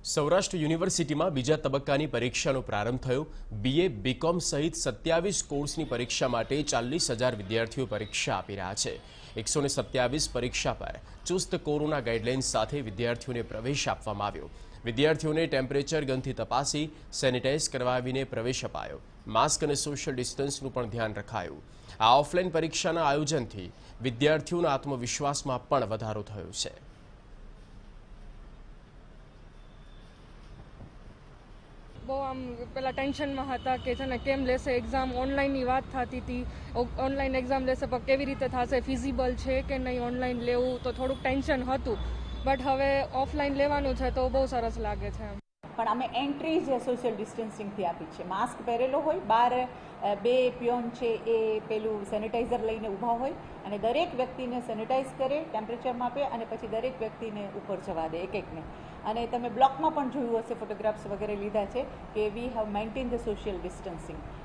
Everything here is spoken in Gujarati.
સૌરાષ્ટ્ર યુનિવર્સિટીમાં બીજા તબક્કાની પરીક્ષાનો પ્રારંભ થયો। બીએ, બીકોમ સહિત 27 કોર્સની પરીક્ષા માટે 40,000 વિદ્યાર્થીઓ પરીક્ષા આપી રહ્યા છે। 127 પરીક્ષા પર ચુસ્ત કોરોના ગાઈડલાઇન્સ સાથે વિદ્યાર્થીઓને પ્રવેશ આપવામાં આવ્યો। વિદ્યાર્થીઓને ટેમ્પરેચર ગનથી તપાસી સેનિટાઇઝ કરાવીને પ્રવેશ અપાયો। માસ્ક અને સોશિયલ ડિસ્ટન્સનું પણ ધ્યાન રખાયું। આ ઓફલાઈન પરીક્ષાના આયોજનથી વિદ્યાર્થીઓના આત્મવિશ્વાસમાં પણ વધારો થયો છે। બહુ આમ પેલા ટેન્શનમાં હતા કે છે ને કેમ લેશે એક્ઝામ, ઓનલાઈનની વાત થતી હતી, ઓનલાઈન એક્ઝામ લેશે પણ કેવી રીતે થશે, ફિઝિબલ છે કે નહીં ઓનલાઈન લેવું, તો થોડુંક ટેન્શન હતું। બટ હવે ઓફલાઈન લેવાનું છે તો બહુ સરસ લાગે છે। પણ અમે એન્ટ્રી જ સોશિયલ ડિસ્ટન્સિંગથી આપી છે। માસ્ક પહેરેલો હોય, બહાર બે પ્યોન છે એ પેલું સેનિટાઈઝર લઈને ઊભા હોય અને દરેક વ્યક્તિને સેનિટાઈઝ કરે, ટેમ્પરેચર માપે અને પછી દરેક વ્યક્તિને ઉપર જવા દે એક એકને। અને તમે બ્લોકમાં પણ જોયું હશે, ફોટોગ્રાફ્સ વગેરે લીધા છે કે we have maintain the social distancing.